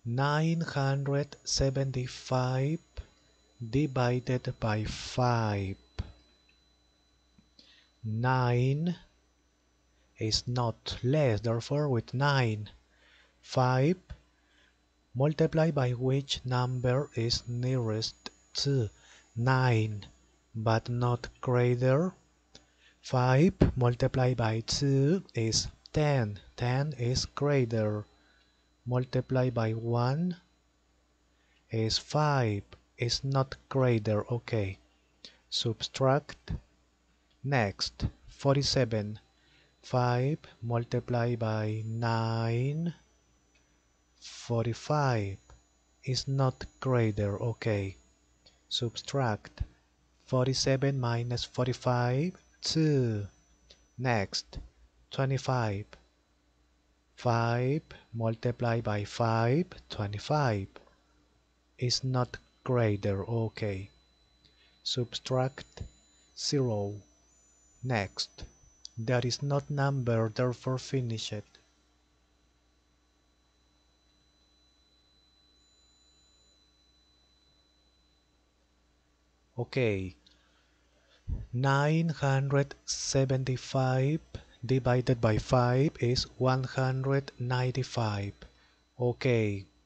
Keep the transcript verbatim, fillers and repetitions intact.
nine hundred seventy-five divided by five. nine is not less, therefore with nine. five multiplied by which number is nearest to nine but not greater. five multiplied by two is ten. ten is greater. Multiplied by one is five. Is not greater. Okay. Subtract. Next. forty-seven. five multiplied by nine. forty-five is not greater. Okay. Subtract. forty-seven minus forty-five. two. Next. twenty-five. five multiplied by five. twenty-five is not greater. Okay. Subtract zero. Next. That is not number, therefore finish it. Okay. nine hundred seventy-five divided by five is one hundred ninety-five. Okay.